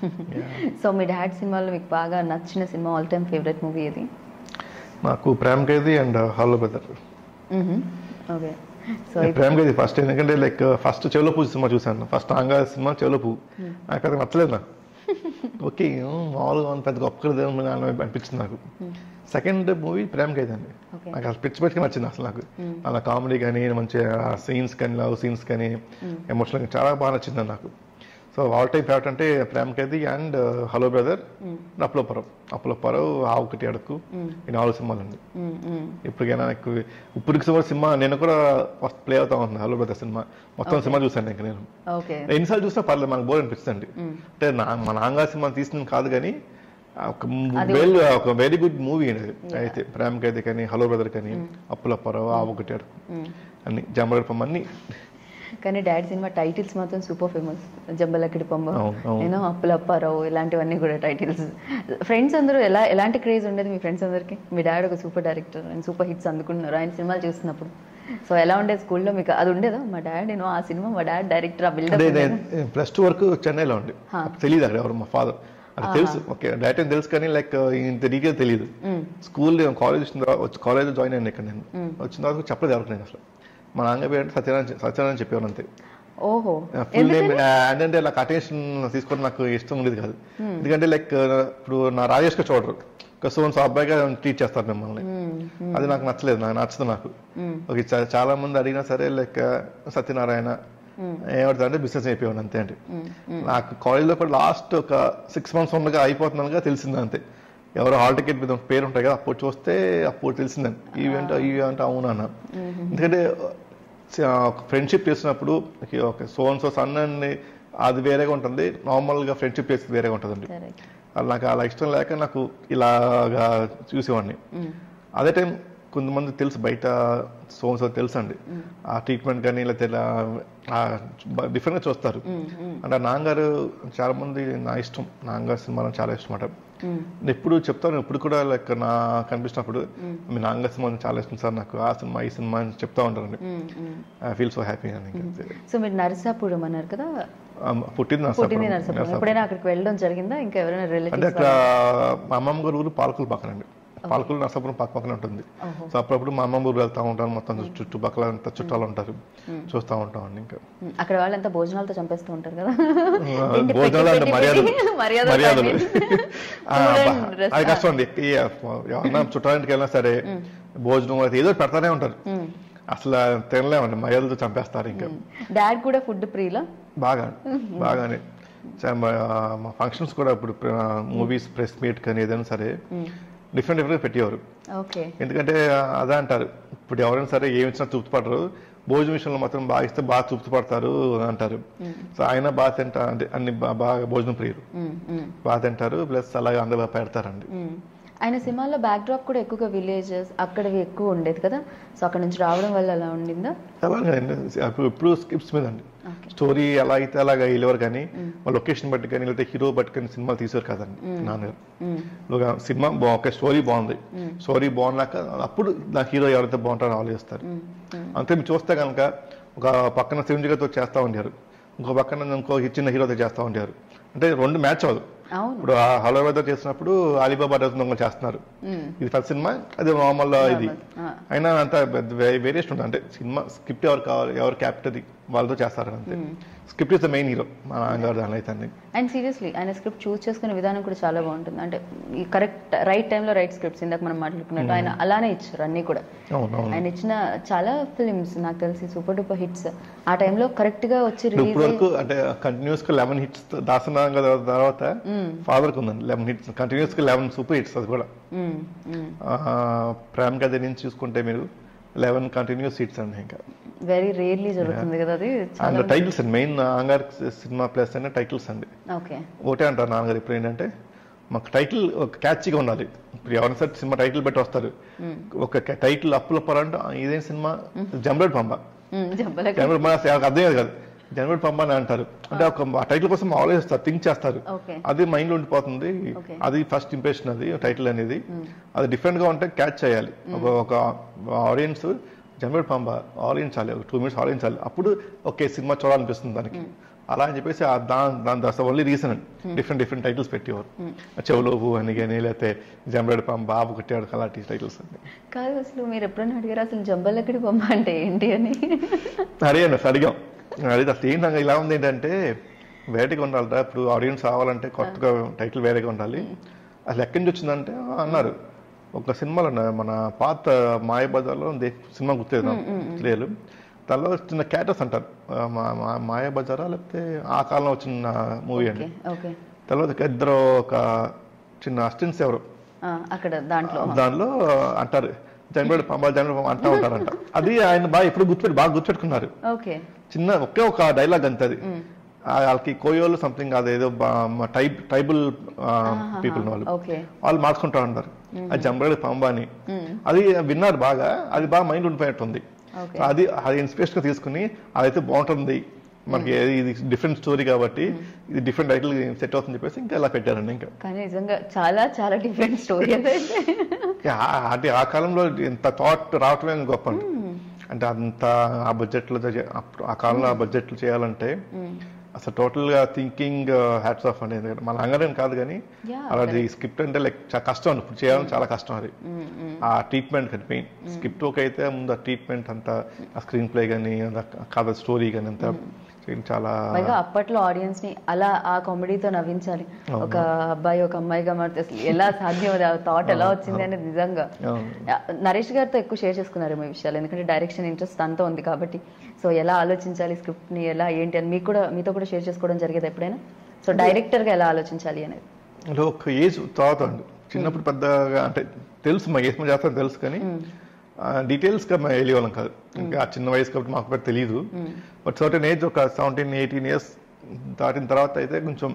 So మీ dad సినిమాలో మీకు బాగా నచ్చిన సినిమా ఆల్ టైమ్ ఫేవరెట్ మూవీ ఏది? నాకు Prem Khaidi and hello brother. Okay. So Prem Khaidi first, ఎందుకంటే like first Chevilo Puvvu cinema చూసాను. ఫస్ట్ ఆంగా సినిమా చెవులో పువ్వు నాకు పెద్ద నచ్చలేదు. నాకు ఓకే మామూలుగా పెద్ద గొప్ప అనిపించింది నాకు. సెకండ్ మూవీ ప్రేమ్ ఖైదీ అండి. నాకు అసలు పిచ్చి నచ్చింది అసలు. నాకు అలా కామెడీ కానీ మంచి సీన్స్ కానీ లవ్ సీన్స్ కానీ ఎమోషనల్ చాలా బాగా నచ్చింది నాకు. సో ఆల్ టైమ్ ఫేవరెట్ అంటే Prem Khaidi and hello brother, అప్పులపరవ్, ఆ ఒకటి అడుక్కు, ఈ 4 సినిమాలు అండి. ఇప్పటికైనా నాకు ఇప్పటికి సినిమా నేను కూడా ఫస్ట్ ప్లే అవుతా ఉంది. హలో బ్రదర్ సినిమా మొత్తం సినిమా చూసాను ఇంకా నేను. ఎన్నిసార్లు చూసినా పర్లేదు, మనకు బోర్ అనిపిస్తుంది. అంటే మా నాన్నగారి సినిమా తీసిన కాదు కానీ ఒక వెరీ గుడ్ మూవీ అనేది అయితే ప్రేమ్ ఖైదీ కానీ హలో బ్రదర్ కానీ అప్పులపరవ్, ఆ ఒకటి అడుక్కు అన్ని జంబలకడి అన్ని. కానీ డాడీ సినిమా టైటిల్స్ మాత్రం సూపర్ ఫేమస్. జంబలకడి పంబ, నేను అప్పులప్పారావు, ఇలాంటివన్నీ కూడా టైటిల్స్. ఫ్రెండ్స్ అందరూ ఎలాంటి క్రేజ్ ఉండేది మీ ఫ్రెండ్స్ అందరికి? మీ డాడీ ఒక సూపర్ డైరెక్టర్, ఆయన సూపర్ హిట్స్ అందుకుంటున్నారు ఆయన సినిమాలు చూస్తున్నప్పుడు. సో ఎలా ఉండేది స్కూల్లో మీకు? అది ఉండేదా మా డాడీ ఆ సినిమా మా డాడీ డైరెక్టర్? ఆ బిల్డప్ +2 వరకు చెన్నైలో ఉండి తెలియదు అక్కడ ఎవరు మా ఫాదర్. అది తెలుసు, ఓకే డైరెక్టర్ తెలుసు కానీ లైక్ ఇంత డీటెయిల్ తెలియదు. స్కూల్ కాలేజ్ వచ్చిన తర్వాత కాలేజ్ జాయిన్ అయ్యాను ఇక్కడ. నేను వచ్చిన తర్వాత చెప్పలేదు ఎవరికి నేను అసలు. మా నాన్న పేరు అంటే సత్యనారాయణ చెప్పేవారు అంతే. ఓహో. ఫుల్ నేమ్ అంటే నాకు అటెన్షన్ తీసుకోవడం నాకు ఇష్టం ఉండేది కాదు. ఎందుకంటే లైక్ ఇప్పుడు నా రాజేష్ గా చూడరు, సో అబ్బాయిగా ట్రీట్ చేస్తారు మిమ్మల్ని. అది నాకు నచ్చలేదు, నాకు నచ్చదు. నాకు ఓకే చాలా మంది అడిగినా సరే లైక్ సత్యనారాయణ ఏమవుతుంది అంటే బిజినెస్ అయిపోయాను అంతే. అంటే నాకు కాలేజ్లో కూడా లాస్ట్ ఒక 6 months ఉండగా అయిపోతున్నానుగా తెలిసింది అంతే. ఎవరో హాల్ టికెట్ మీద పేరు ఉంటాయి కదా, అప్పుడు చూస్తే అప్పుడు తెలిసిందని ఈవెంట్ అవునా అన్న. ఎందుకంటే ఫ్రెండ్షిప్ చేసినప్పుడు okay so and so son అని అది వేరేగా ఉంటుంది, నార్మల్గా ఫ్రెండ్షిప్ చేసేది వేరేగా ఉంటుందండి. అది నాకు అలా ఇష్టం లేక నాకు ఇలాగా చూసేవాడిని. అదే టైం కొంతమంది తెలుసు బయట సో అండ్ సో తెలుసు అండి, ఆ ట్రీట్మెంట్ కానీ లేకపోతే డిఫరెంట్గా చూస్తారు. అంటే నాన్నగారు చాలా మంది నా ఇష్టం, నాన్నగారు సినిమా చాలా ఇష్టం అన్నమాట. ఎప్పుడు చెప్తాను, ఇప్పుడు కూడా లైక్ నా కనిపించినప్పుడు మీ నాన్నగారి సినిమా చాలా ఇష్టం సార్ నాకు, ఆ సినిమా ఈ సినిమా అని చెప్తా ఉంటారండి. ఐ ఫీల్ సో హ్యాపీ అని. సో మీరు నరసాపురం అన్నారు కదా, పుట్టింది నరసాపురం. ఎప్పుడైనా అక్కడికి వెళ్ళడం జరిగిందా? ఇంకా ఎవరైనా రిలేటివ్స్? అంటే అక్కడ మా అమ్మమ్మ గారు ఊరు పాలకులు పక్కనండి, పాలకులు నరసాపురం పక్కన ఉంటుంది. సో అప్పుడప్పుడు మా అమ్మమ్మ ఊరు వెళ్తా ఉంటాను, మొత్తం చుట్టుపక్కల అంతా చుట్టాలు ఉంటారు, చూస్తూ ఉంటాం అండి. ఇంకా అక్కడ వాళ్ళంతా భోజనాలతో చంపేస్తూ ఉంటారు కదా, భోజనాలు అంటే మర్యాదలు అది కష్టం అండి. ఎవరన్నా చుట్టాలింటికి వెళ్ళినా సరే భోజనం ఏదో పెడతానే ఉంటారు, అసలు తినలేమండి, మర్యాదలతో చంపేస్తారు. ఇంకా డాడ్ కూడా ఫుడ్ ప్రియులా? బాగానే మా ఫంక్షన్స్ కూడా ఇప్పుడు మూవీస్ ప్రెస్ మీట్ కానీ ఏదైనా సరే డిఫరెంట్ పెట్టేవారు. ఎందుకంటే అదే అంటారు, ఇప్పుడు ఎవరైనా సరే ఏమి ఇచ్చినా తృప్తి పడరు, భోజనం విషయంలో మాత్రం బాగా ఇస్తే బాగా తృప్తి పడతారు అంటారు. సో ఆయన బాగా తింటారు, అంటే అన్ని బాగా భోజనం ప్రియులు, బాగా తింటారు, ప్లస్ అలాగే అందరూ బాగా పెడతారండి. ఆయన సినిమాలో బ్యాక్ డ్రాప్ కూడా ఎక్కువగా విలేజెస్ అక్కడవి ఎక్కువ ఉండేది కదా, సో అక్కడ నుంచి రావడం వల్ల అలా ఉండిందా? అలాగండి, ఇప్పుడు స్క్రిప్ట్స్ మీద అండి, స్టోరీ ఎలా అయితే అలాగా వెళ్ళేవారు కానీ లొకేషన్ బట్టి కానీ లేకపోతే హీరో బట్టి కానీ సినిమాలు తీసేవారు కదండి నాన్నగారు. సినిమా ఒక స్టోరీ బాగుంది, స్టోరీ బాగున్నాక అప్పుడు నా హీరో ఎవరైతే బాగుంటారో ఆలోచిస్తారు. అంతే మీరు చూస్తే కనుక ఒక పక్కన శివంజిగారితో చేస్తూ ఉండేవారు, ఇంకో పక్కన ఇంకో చిన్న హీరోతో చేస్తూ ఉండేవారు, అంటే 2 మ్యాచ్ అవ్వదు. ఇప్పుడు హలో బ్రదర్ చేసినప్పుడు అలీబాబా దొంగలు చేస్తున్నారు, ఇది ఫస్ట్ సినిమా, అది నార్మల్ ఇది అయినా అంత వేరియేషన్ ఉంటుంది. అంటే సినిమా స్క్రిప్ట్ ఎవరు కావాలి, ఎవరు క్యాప్టర్ వాళ్ళతో చేస్తారు అంతే. Script is the main hero మా నాన్నగారు దాని అయితే. అండ్ సీరియస్లీ ఆయన స్క్రిప్ట్ చూస్ చేసుకునే విధానం కూడా చాలా బాగుంటుంది, అంటే ఈ కరెక్ట్ రైట్ టైంలో రైట్ స్క్రిప్ట్స్ ఇందాక మనం మాట్లాడుకున్నట్టు ఆయన అలానే ఇచ్చారు అన్ని కూడా. ఆయన ఇచ్చిన చాలా ఫిల్మ్స్ నాకు తెలిసి సూపర్ డూపర్ హిట్స్ ఆ టైంలో కరెక్ట్ గా వచ్చి రిలీజ్ వరకు. అంటే కంటిన్యూస్ గా 11 hits దాసనాంగ తర్వాత ఫాదర్ కు ఉందండి 11 hits, కంటిన్యూస్ గా 11 సూపర్ హిట్స్. అది కూడా ప్రేమ్ కథ నుంచి చూసుకుంటే మీరు 11 కంటిన్యూస్ హిట్స్ అండి. ఇంకా వెరీ రేర్లీ జరుగుతుంది కదా అది. టైటిల్స్ అండి మెయిన్ నాన్నగారి సినిమా ప్లస్ అంటే టైటిల్స్ అండి. ఒకటే అంటారు నాన్నగారు ఇప్పుడు ఏంటంటే మాకు టైటిల్ ఒక క్యాచ్గా ఉండాలి. ఇప్పుడు ఎవరైనా సరే సినిమా టైటిల్ పెట్టి వస్తారు, ఒక టైటిల్ అప్పులప్పర్ అంటే ఇదేం సినిమా జంబలకడి పంబ, అర్థం కాదు జనవరి పంబ అని అంటారు. అంటే ఒక టైటిల్ కోసం ఆలోచిస్తారు, థింక్ చేస్తారు, అది మైండ్ లో ఉండిపోతుంది. అది ఫస్ట్ ఇంప్రెషన్, అది టైటిల్ అనేది. అది డిఫరెంట్ గా ఉంటే క్యాచ్ చేయాలి ఒక ఆడియన్స్. జనవరి పంబ ఆలోచించాలి, ఒక 2 minutes ఆలోచించాలి, అప్పుడు ఓకే సినిమా చూడాలనిపిస్తుంది దానికి. అలా అని చెప్పేసి దాని దశ ఓన్లీ రీసన్ డిఫరెంట్ టైటిల్స్ పెట్టేవారు. చెవులోపు అని కానీ లేకపోతే జంబలకడి పంబ బాబు కొట్టాడు అలాంటి టైటిల్స్ అండి. కాదు అసలు మీరు ఎప్పుడైనా అడిగారు అసలు జంబలకడి పంబ అంటే ఏంటి అని? అడిగాను అడిగాం అడిగితే అసలు ఏంటి ఇలా ఉంది ఏంటంటే వేరేగా ఉండాలిరా, ఇప్పుడు ఆడియన్స్ రావాలంటే కొత్తగా టైటిల్ వేరేగా ఉండాలి, అసలు ఎక్కడి నుంచి వచ్చిందంటే అన్నారు. ఒక సినిమాలో మన పాత మాయాబజార్లో సినిమా గుర్తులేదు, దానిలో చిన్న క్యారెక్టర్స్ అంటారు, మాయాబజారా లేకపోతే ఆ కాలంలో వచ్చిన మూవీ అండి. తర్వాత ఇద్దరు ఒక చిన్న అసిస్టెంట్స్ ఎవరు దానిలో అంటారు జంబలకడి పంబ అంటా ఉంటారంట. అది ఆయన బాగా గుర్తుపెట్టుకున్నారు. చిన్న ఒక డైలాగ్ అంతే, అది వాళ్ళకి కోయోలు సంథింగ్ అదేదో ట్రైబల్ పీపుల్ వాళ్ళు మార్చుకుంటా ఉంటారు అది జంబలకడి పంబ అని. అది విన్నారు బాగా, అది బాగా మైండ్ ఉండిపోయినట్టుంది. అది ఇన్స్పిరేషన్ గా తీసుకుని అదైతే బాగుంటుంది మనకి, ఇది డిఫరెంట్ స్టోరీ కాబట్టి ఇది డిఫరెంట్ టైటిల్ సెట్ అవుతుంది చెప్పేసి ఇంకా ఇలా పెట్టారండి. ఇంకా నిజంగా చాలా చాలా డిఫరెంట్ స్టోరీ అంటే ఆ కాలంలో ఇంత థాట్ రావటమే గొప్ప అండి. అంటే అంత ఆ బడ్జెట్లో ఆ కాలంలో ఆ బడ్జెట్లు చేయాలంటే అసలు టోటల్ గా థింకింగ్ హ్యాట్స్ ఆఫ్ అండి. మన అంగరేం కాదు కానీ అలాంటి స్క్రిప్ట్ అంటే లైక్ చాలా కష్టం, ఇప్పుడు చేయాలని చాలా కష్టం. అది ఆ ట్రీట్మెంట్ కానీ మెయిన్ స్క్రిప్ట్ ఒక అయితే ముందు ఆ ట్రీట్మెంట్ అంతా, ఆ స్క్రీన్ ప్లే కానీ కథ స్టోరీ కానీ అంతా చాలా అప్పట్లో ఆడియన్స్ ని అలా ఆ కామెడీతో నవ్వించాలి. ఒక అబ్బాయి ఒక అమ్మాయిగా మారితే అసలు ఎలా సాధ్యం, థాట్ ఎలా వచ్చింది అనేది నిజంగా నరేష్ గారితో ఎక్కువ షేర్ చేసుకున్నారు ఈ విషయాలు, ఎందుకంటే డైరెక్షన్ ఇంట్రెస్ట్ అంతా ఉంది కాబట్టి. సో ఎలా ఆలోచించాలి స్క్రిప్ట్ ని, ఎలా ఏంటి అని మీతో కూడా షేర్ చేసుకోవడం జరిగేది ఎప్పుడైనా? సో డైరెక్టర్ గా ఎలా ఆలోచించాలి అనేది ఒక ఏజ్ తర్వాత అండి. చిన్నప్పుడు పెద్దగా అంటే తెలుసు, మా ఏజ్ చేస్తాను తెలుసు కానీ డీటెయిల్స్ గా మేము వెళ్ళేవాళ్ళం కాదు. ఇంకా చిన్న వయసు కాబట్టి మాకు పెద్ద తెలియదు. బట్ సర్టెన్ ఏజ్ ఒక 17-18 years దాటిన తర్వాత అయితే కొంచెం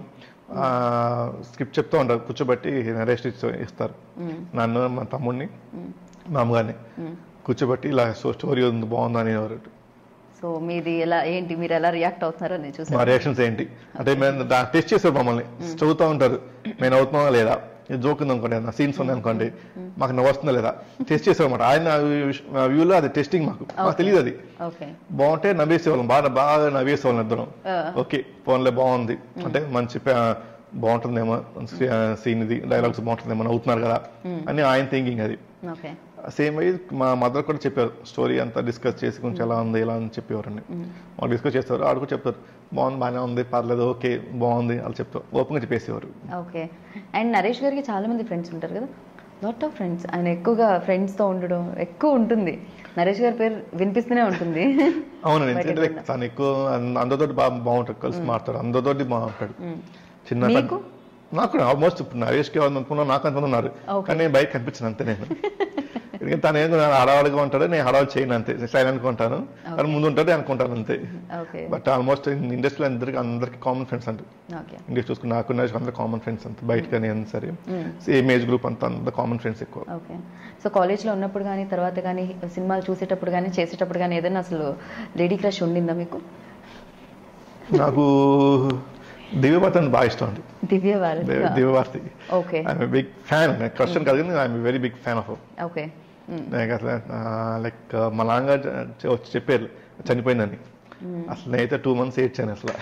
స్క్రిప్ట్ చెప్తూ ఉంటారు, కూర్చోబెట్టి నరేష్ ఇస్తారు. నన్ను మా తమ్ముడిని మా అమ్మగారిని కూర్చోబెట్టి ఇలా స్టోరీ ఉంది బాగుందా అని ఎవరు. సో మీది ఎలా ఏంటి, మీరు ఎలా రియాక్ట్ అవుతున్నారని చూసి మా రియాక్షన్స్ ఏంటి అంటే మేము టెస్ట్ చేస్తారు మమ్మల్ని, చదువుతూ ఉంటారు మేము అవుతున్నామా లేదా, జోక్ ఉంది అనుకోండి, ఏదైనా సీన్స్ ఉంది అనుకోండి, మాకు నవ్వు వస్తుందా లేదా టెస్ట్ చేసేవాళ్ళమాట. ఆయన వ్యూలో అది టెస్టింగ్, మాకు తెలియదు. అది బాగుంటే నవ్వేసేవాళ్ళం, బాగా నవ్వేసేవాళ్ళం ఇద్దరం. ఓకే ఫోన్లే బాగుంది అంటే మంచి బాగుంటుందేమో సీన్, ఇది డైలాగ్స్ బాగుంటుందేమో, అవుతున్నారు కదా అని ఆయన థింకింగ్. అది సేమ్ అయ్యి మా మదర్ కూడా చెప్పారు, స్టోరీ అంతా డిస్కస్ చేసి కొంచెం ఎలా ఉంది ఇలా అని చెప్పేవారండి. వాళ్ళు డిస్కస్ చేస్తారు, ఆడు కూడా చెప్తారు బాగుంది, బాగానే ఉంది, పర్లేదు, ఓకే బాగుంది అని చెప్తారు, ఓపెన్గా చెప్పేసేవారు. ఓకే. అండ్ నరేష్ గారికి చాలా మంది ఫ్రెండ్స్ ఉంటారు కదా, లాట్ ఆఫ్ ఫ్రెండ్స్, ఆయన ఎక్కువగా ఫ్రెండ్స్తో ఉండడం ఎక్కువ ఉంటుంది. నరేష్ గారి పేరు వినిపిస్తూనే ఉంటుంది. అవునండి, ఎందుకంటే తను ఎక్కువ అందరితోటి బాగుంటాడు, కలిసి మాట్లాడు, అందరితోటి బాగుంటాడు. చిన్న నాకు ఆల్మోస్ట్ ఇప్పుడు నరేష్కి అనుకున్నా నాకు అంత ఉన్నారు, కానీ నేను బయట కనిపించాను అంతే. నేను ఎందుకంటే తను ఏదో హడావుడిగా ఉంటాడు, నేను హడావుడి చేయను అంతే, సైలెంట్గా ఉంటాను, కానీ ముందు ఉంటాడు అనుకుంటాను అంతే. బట్ ఆల్మోస్ట్ ఇండస్ట్రీలో అందరికి కామన్ ఫ్రెండ్స్ అంటారు. ఇండస్ట్రీ చూసుకుని నాకు అందరూ కామన్ ఫ్రెండ్స్ అంత, బయట కానీ సరే సేమ్ ఏజ్ గ్రూప్ అంతా అంత కామన్ ఫ్రెండ్స్ ఎక్కువ. ఓకే. సో కాలేజ్లో ఉన్నప్పుడు కానీ తర్వాత కానీ సినిమాలు చూసేటప్పుడు కానీ చేసేటప్పుడు కానీ ఏదైనా అసలు లేడీ క్రష్ ఉండిందా మీకు? నాకు దివ్యభారతి బాగా ఇష్టం అండి. దివ్యభారతి బిగ్ ఫ్యాన్, క్రష్ కాదు కానీ I'm very big fan of. Okay. అసలు లైక్ మా నాన్నగారు వచ్చి చెప్పారు చనిపోయిందని, అసలు నేనైతే 2 months ఏడ్చాను అసలు.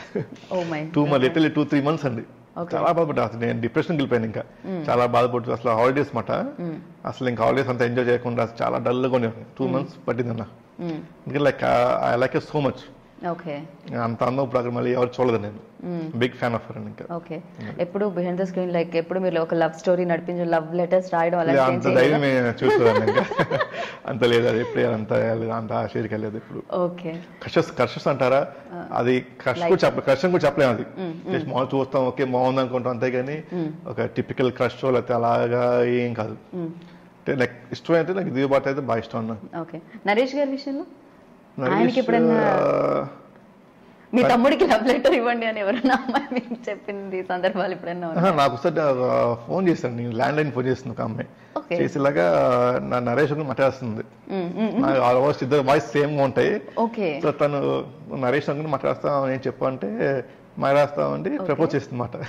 2-3 months అండి, చాలా బాధపడ్డా. అసలు నేను డిప్రెషన్ వెళ్ళిపోయాను, ఇంకా చాలా బాధపడుతూ అసలు హాలిడేస్ మాట, అసలు ఇంకా హాలిడేస్ అంతా ఎంజాయ్ చేయకుండా చాలా డల్గా ఉండేవాడిని. 2 months పట్టిందన్న, ఇంకా like I like it so much. అంత అందం ఇప్పుడు మళ్ళీ ఎవరు చూడలేదు. నేను బిగ్ ఫ్యాన్ ఆఫ్ హర్. ఇంకా ఓకే. ఎప్పుడు బిహైండ్ ద స్క్రీన్ లైక్ ఎప్పుడు మీరు ఒక లవ్ స్టోరీ నడిపించే, లవ్ లెటర్స్ రాయడం అలా అంత ధైర్యం చూసుకోవాలి ఇంకా అంత లేదు, అది ఎప్పుడు అంత షేర్కి వెళ్ళలేదు ఇప్పుడు. ఓకే. కర్షస్ అంటారా, అది కష్టం కూడా చెప్పలేము. అది జస్ట్ మామూలు చూస్తాం, ఓకే బాగుంది అనుకుంటాం అంతేగాని ఒక టిపికల్ క్రష్ లేకపోతే అలాగా ఏం కాదు. అంటే లైక్ ఇష్టం అయితే నాకు దివ్యభారతి అయితే బాగా ఇష్టం అన్న. ఓకే. నరేష్ గారి విషయంలో మీ తమ్ముడికి లవ్ లెటర్ ఇవ్వండి అని ఎవరైనా అమ్మాయి మీకు చెప్పింది సందర్భాలు ఎప్పుడైనా? నాకు ఒకసారి ఫోన్ చేశాను, నేను ల్యాండ్ లైన్ ఫోన్ చేస్తుంది ఒక అమ్మాయి, చేసేలాగా నా నరేష్ మాట్లాడుతుంది. ఆల్మోస్ట్ ఇద్దరు వాయిస్ సేమ్ గా ఉంటాయి. సో తను నరేష్ అనుకుని మాట్లాడుతామని ఏం చెప్పంటే మాట్లాడుతామండి ప్రపోజ్ చేస్తుంది మాట.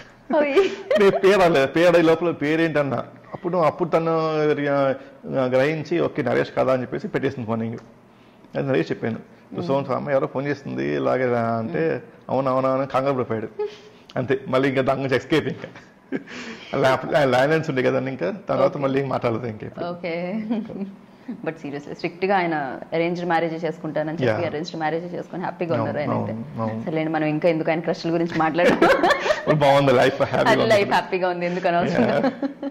పేరు లోపల పేరేంటన్నా, అప్పుడు తను గ్రహించి ఓకే నరేష్ కదా అని చెప్పేసి పెట్టేసింది ఫోన్. అది నరేష్ చెప్పాను, సో అమ్మ ఎవరో ఫోన్ చేస్తుంది ఇలాగే అంటే అవునా అని కంగారు పడిపోయాడు అంతే. మళ్ళీ ఇంకా దాని నుంచి ఎస్కేప్ ఇంకా లైన్స్ ఉండే కదండి ఇంకా తర్వాత మళ్ళీ మాట్లాడదు ఇంకా. ఓకే. బట్ సీరియస్లీ స్ట్రిక్ట్ గా ఆయన అరేంజ్డ్ మ్యారేజ్ చేసుకుంటానని చెప్పి అరేంజ్డ్ మ్యారేజ్ చేసుకుని హ్యాపీగా ఉన్నారు ఆయన అయితే. సరేండి మనం ఇంకా ఎందుకు ఆయన క్రష్ల గురించి మాట్లాడాలి. బాగుంది లైఫ్ హ్యాపీగా ఉంది ఎందుకని అవసరం.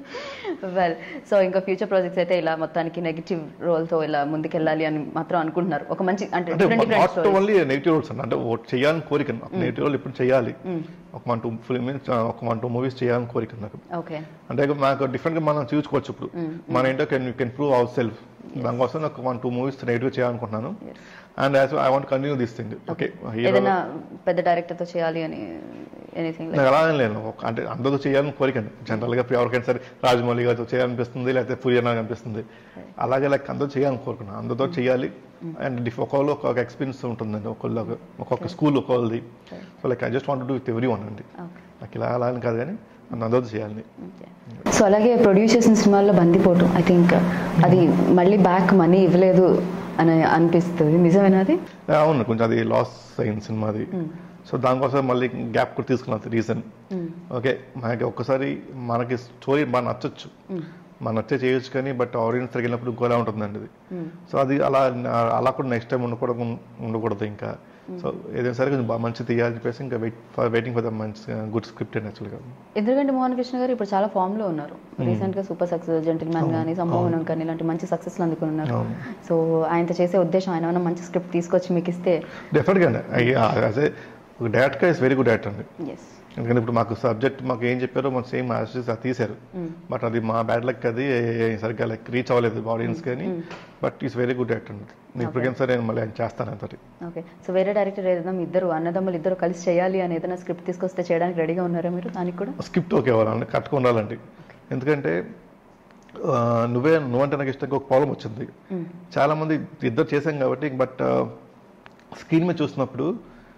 వెల్ సో ఇంకా ఫ్యూచర్ ప్రాజెక్ట్స్ అయితే ఇలా మొత్తానికి నెగిటివ్ రోల్ తో ఇలా ముందుకెళ్ళాలి అని మాత్రం అనుకుంటున్నారు. ఒక మంచి అంటే నెగిటివ్ రోల్స్ అంటే చేయాలని కోరిక, నెగిటివ్ రోల్ ఇప్పుడు చేయాలి, ఒక 1-2 మూవీస్ చేయాలని కోరిక నాకు. అంటే మాకు డిఫరెంట్ గా మనం చూసుకోవచ్చు ఇప్పుడు మన ఏంటో కెన్ ప్రూవ్ అవర్ సెల్ఫ్. దానికోసం నాకు 1-2 మూవీస్ నెగిటివ్ చేయాలనుకుంటున్నాను. And I want continue this thing. Okay ఏదైనా పెద్ద డైరెక్టర్ తో చేయాలి అని అలా లేదు, అంటే అందరితో చేయాలని కోరికండి. జనరల్ గా ఎవరికైనా సరే రాజమౌళి గారితో చేయాలనిపిస్తుంది, లేకపోతే పూరి అన్న అనిపిస్తుంది. అలాగే లైక్ అందరూ చేయాలని కోరుకున్నాను, అందరితో చేయాలి. అండ్ ఒక్కొక్కరు ఒక్కొక్క ఎక్స్పీరియన్స్ ఉంటుందండి, ఒక్కొక్క స్కూల్ ఒక్కొక్కది. So like I just want to do with everyone అండి. నాకు ఇలా అలా అని కాదు కానీ అందరితో చేయాలి. సో అలాగే ప్రొడ్యూస్ చేసిన సినిమాల్లో బందిపోటు ఐ థింక్ అది మళ్ళీ బ్యాక్ మనీ ఇవ్వలేదు అని అనిపిస్తుంది, నిజమేనా అది? అవును, కొంచెం అది లాస్ అయిన సినిమా అది. సో దానికోసం మళ్ళీ గ్యాప్ కూడా తీసుకున్నది రీజన్. ఓకే మనకి ఒక్కసారి మనకి స్టోరీ బాగా నచ్చచ్చు, మన నచ్చే చేయొచ్చు, కానీ బట్ ఆడియన్స్ తగిలినప్పుడు ఇంకోలా ఉంటుందండి అది. సో అది అలా కూడా నెక్స్ట్ టైం ఉండకూడదు ఇంకా. సో ఏదైనా సరే కొంచెం బాగా మంచి తీయాలని చెప్పేసి ఇంకా వెయిటింగ్ ఫర్ ద మంచి గుడ్ స్క్రిప్ట్ అండి యాక్చువల్గా. ఎందుకంటే మోహన్ కృష్ణ గారు ఇప్పుడు చాలా ఫామ్ లో ఉన్నారు. రీసెంట్ గా సూపర్ సక్సెస్, జెంటిల్మెన్ కానీ, సంభవనం కానీ ఇలాంటి మంచి సక్సెస్ అందుకుని ఉన్నారు. సో ఆయనతో చేసే ఉద్దేశం ఆయన ఏమైనా మంచి స్క్రిప్ట్ తీసుకొచ్చి మీకు ఇస్తే డెఫినెట్గా అదే ఒక డైరెక్ట్గా ఇస్ వెరీ గుడ్ డైరెక్టర్ అండి. ఎందుకంటే ఇప్పుడు మాకు సబ్జెక్ట్ మాకు ఏం చెప్పారో మాకు సేమ్ యాజ్ అది తీశారు. బట్ అది మా బ్యాడ్ లక్, అది సరిగ్గా లైక్ రీచ్ అవ్వలేదు ఆడియన్స్ కానీ. But is very good actor అండి. ఇప్పటికైనా సరే నేను మళ్ళీ ఆయన చేస్తాను అంతటి. ఓకే సో వేరే డైరెక్టర్ ఏదైనా ఇద్దరు అన్నదమ్ములు ఇద్దరు కలిసి చేయాలి అని ఏదైనా స్క్రిప్ట్ తీసుకొస్తే చేయడానికి రెడీగా ఉన్నారా మీరు? దానికి కూడా స్క్రిప్ట్ ఓకే అవ్వాలండి, కట్టుకు ఉండాలండి. ఎందుకంటే నువ్వంటే నాకు ఇష్టంగా ఒక ప్రాబ్లం వచ్చింది. చాలా మంది ఇద్దరు చేశాం కాబట్టి, బట్ స్క్రీన్ మీద చూసినప్పుడు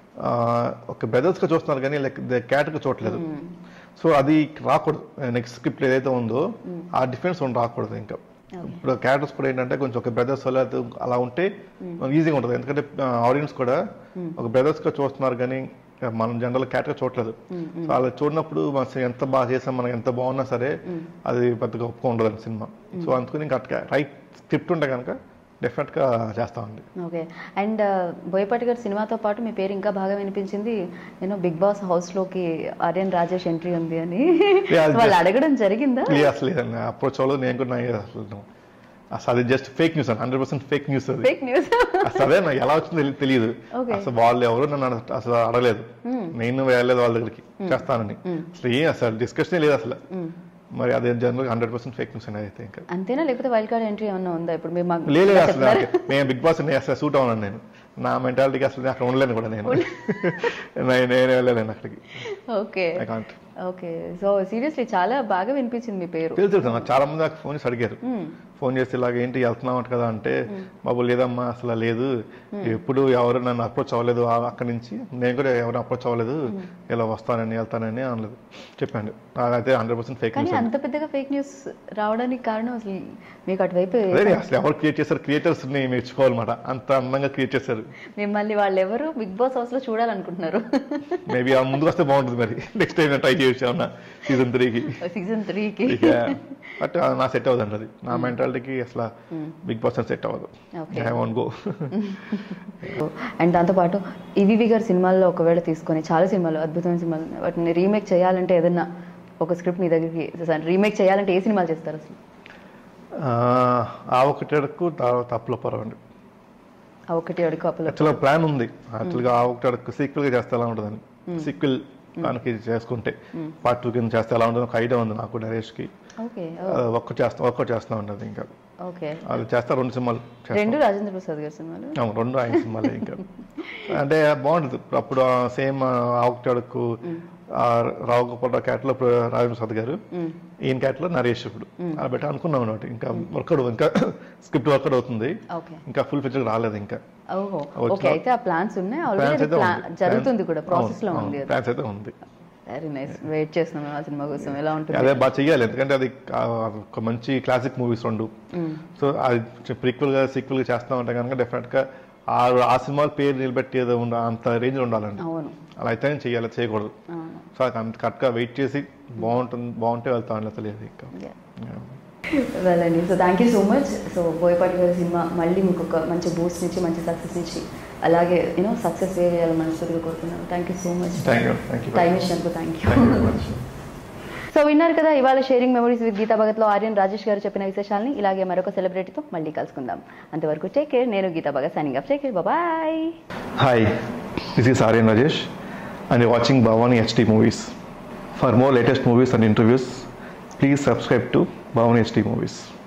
ఒక బ్రదర్స్గా చూస్తున్నారు కానీ లైక్ క్యారెక్టర్గా చూడలేదు. సో అది రాకూడదు. నెక్స్ట్ స్క్రిప్ట్ ఏదైతే ఉందో ఆ డిఫరెన్స్ రాకూడదు. ఇంకా ఇప్పుడు క్యారెక్టర్స్ కూడా ఏంటంటే కొంచెం ఒక బ్రదర్స్ అలా ఉంటే ఈజీగా ఉంటుంది. ఎందుకంటే ఆడియన్స్ కూడా ఒక బ్రదర్స్గా చూస్తున్నారు కానీ మనం జనరల్ క్యారెక్టర్ చూడలేదు. సో అలా చూడనప్పుడు మనం ఎంత బాగా చేసాం, మనకి ఎంత బాగున్నా సరే అది పెద్దగా ఒప్పుకో ఉండదు సినిమా. సో అందుకని ఇంకా రైట్ స్క్రిప్ట్ ఉంటే కనుక డెఫినెట్ గా చేస్తామండి. ఓకే అండ్ బోయపాటి గారి సినిమాతో పాటు మీ పేరు ఇంకా బాగా వినిపించింది, నేను బిగ్ బాస్ హౌస్ లోకి ఆర్యన్ రాజేష్ ఎంట్రీ ఉంది అని వాళ్ళు అడగడం జరిగిందా? అసలు లేదండి, అప్పుడు చూడలేదు నేను కూడా. అసలు అది జస్ట్ ఫేక్ న్యూస్ అండి, 100% ఫేక్ న్యూస్. అసలు అదే నాకు ఎలా వచ్చిందో తెలియదు. అసలు వాళ్ళు ఎవరు నన్ను అసలు అడగలేదు, నేను వెళ్ళలేదు వాళ్ళ దగ్గరికి చేస్తానని. అసలు డిస్కషన్ లేదు అసలు. మరి అదే జనరల్ 100% ఫేక్ న్యూస్ అనేది అయితే. ఇంకా అంతేనా, లేకపోతే వైల్డ్ కార్డ్ ఎంట్రీ ఏమన్నా ఉందా ఇప్పుడు? లేదు అసలు నేను బిగ్ బాస్ అసలు సూట్ అవునాను. నేను నా మెంటాలిటీకి అసలు అక్కడ ఉండలేను కూడా, నేను వెళ్ళలేను అక్కడికి. ఓకే ఓకే సో సీరియస్లీ చాలా బాగా వినిపించింది మీ పేరు. తెలుసు నాకు చాలా మంది నాకు ఫోన్ చేసి అడిగారు, ఫోన్ చేసి ఇలాగ ఏంటి వెళ్తున్నావు కదా అంటే, బాబు లేదమ్మా అసలు లేదు, ఎప్పుడు ఎవరు నన్ను అప్రోచ్ అవ్వలేదు అక్కడి నుంచి, నేను కూడా ఎవరు అప్రోచ్ అవ్వలేదు, ఇలా వస్తానని వెళ్తానని అనలేదు చెప్పాను. అదైతే 100% ఫేక్ న్యూస్. అంత పెద్దగా ఫేక్ న్యూస్ రావడానికి కారణం అసలు మీకు అటువైపు అసలు ఎవరు క్రియేట్ చేశారు? క్రియేటర్స్ ని మెచ్చుకోవాలన్నమాట, అంత అందంగా క్రియేట్ చేశారు మిమ్మల్ని. వాళ్ళు ఎవరు బిగ్ బాస్ హౌస్ లో చూడాలనుకుంటున్నారు? మేబీ ఆ ముందుకు వస్తే బాగుంటుంది. మరి నెక్స్ట్ టైం ట్రై చేయొచ్చు ఏమన్నా సీజన్ 3కి. బట్ నా సెట్ అవ్వదండి అది, నా మెంటాలిటీకి అసలు బిగ్ బాస్ సెట్ అవ్వదు. I want go. అండ్ దాంతోపాటు ఈవీవి గారి సినిమాల్లో ఒకవేళ తీసుకొని చాలా సినిమాలు అద్భుతమైన సినిమాలు, వాటిని రీమేక్ చేయాలంటే ఏదన్నా ఒక స్క్రిప్ట్ మీ దగ్గరికి రీమేక్ చేయాలంటే ఏ సినిమాలు చేస్తారు అసలు? ఆ ఒకటి అడుగు తప్పులో పర్వండి. ఆ ఒకటి అడుగు యాక్చువల్గా ప్లాన్ ఉంది. యాక్చువల్గా ఆ ఒకటి అడుగు సీక్వెల్ గా చేస్తే ఎలా ఉంటుందని, సీక్వెల్ దానికి చేసుకుంటే పార్ట్ 2 కింద చేస్తే ఎలా ఉంటుంది ఒక ఐడియా ఉంది నాకు, నరేష్ కి. ఒక్కటి చేస్తా ఉండదు ఇంకా. అది చేస్తా 2 సినిమాలు, 2 రాజేంద్ర ప్రసాద్ గారి సినిమాలు. అవును, 2 ఆయన సినిమాలే ఇంకా. అంటే బాగుంటుంది. అప్పుడు సేమ్ ఆ ఒకటి అడుగు రావు గోపాల్ క్యాట్లో రాజేంద్ర ప్రసాద్ గారు, ఈయన క్యాట్లో నరేష్. ఇప్పుడు అలా పెట్టి అనుకున్నాం అనమాట. ఇంకా వర్కౌట్, ఇంకా స్క్రిప్ట్ వర్కౌట్ అవుతుంది, ఇంకా ఫుల్ పిక్చర్ రాలేదు ఇంకా. ప్లాన్స్ అయితే ఉంది. వెరీ నైస్, వెయిట్ చేస్తున్నాం ఆ సినిమా కోసం. ఎలా ఉంటుంది? అదే బాగా చెయ్యాలి, ఎందుకంటే అది ఒక మంచి క్లాసిక్ మూవీస్ 2. సో అది ప్రీక్వెల్ గా సీక్వెల్ గా చేస్తా ఉంటే కనుక డెఫినెట్ గా ఆ సినిమాల పేరు నిలబెట్టేది అంత రేంజ్లో ఉండాలండి. అవును. అలా అయితే చేయాలి, చేయకూడదు. సో అంత కరెక్ట్గా వెయిట్ చేసి బాగుంటే వెళ్తాను తెలియదు ఇంకా. వెళ్ళండి. So thank you so much. So Boyapati గారి సినిమా మళ్ళీ మీకు ఒక మంచి బూస్ట్ నుంచి, మంచి సక్సెస్ నుంచి, అలాగే సక్సెస్ చేయాలని మనస్ఫూర్తిగా కోరుతున్నాను. Thank you so much. Time ఇచ్చినందుకు థ్యాంక్ యూ. సో విన్నారు కదా ఇవాళ షేరింగ్ మెమరీస్ విత్ గీతా భగత్లో ఆర్యన్ రాజేష్ గారు చెప్పిన విశేషాలని. ఇలాగే మరొక సెలబ్రిటీతో మళ్ళీ కలుసుకుందాం. అంతవరకు టేక్ కేర్. నేను Geetha Bhagat signing off. Take care. Bye. Hi, this is Aryan Rajesh and you're watching Bhavani HD Movies. For more latest movies and interviews, please subscribe to Bhavani HD Movies.